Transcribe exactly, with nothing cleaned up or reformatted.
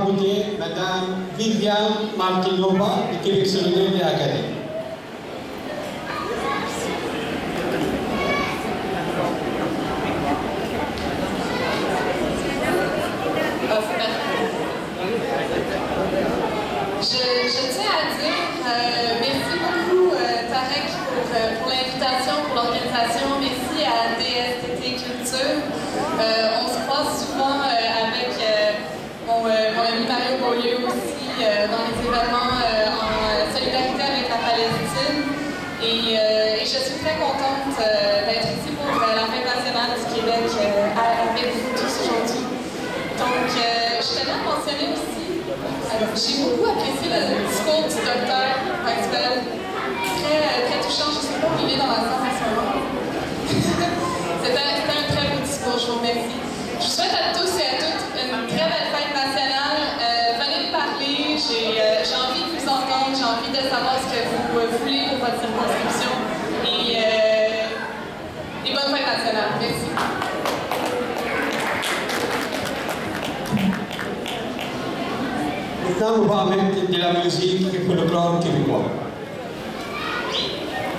inviter Madame Viviane Martinova du Québec solidaire et Académie. Je, je tiens à dire euh, merci beaucoup euh, Tarek pour, euh, pour l'invitation, pour l'organisation. Merci à D S T T Culture. Euh, on se croise souvent euh, avec euh, mon, euh, mon ami Mario Beaulieu aussi euh, dans les événements euh, en solidarité avec la Palestine. Et, euh, et je suis très contente euh, d'être ici pour euh, la Fête nationale du Québec euh, avec vous tous aujourd'hui. Donc, euh, je tenais à mentionner aussi. Alors, j'ai beaucoup apprécié le discours du docteur Maxwell. Très, très touchant. Je ne sais pas où il est dans la salle en ce moment. C'était un très beau discours. Je vous remercie. Je vous souhaite à tous et à toutes une très belle fête nationale. Euh, venez me parler. J'ai euh, envie de vous entendre. J'ai envie de savoir ce que vous euh, voulez pour votre circonscription. Et, euh, et bonne fête nationale. Merci. Maintenant, on va mettre de la musique et folklore québécois.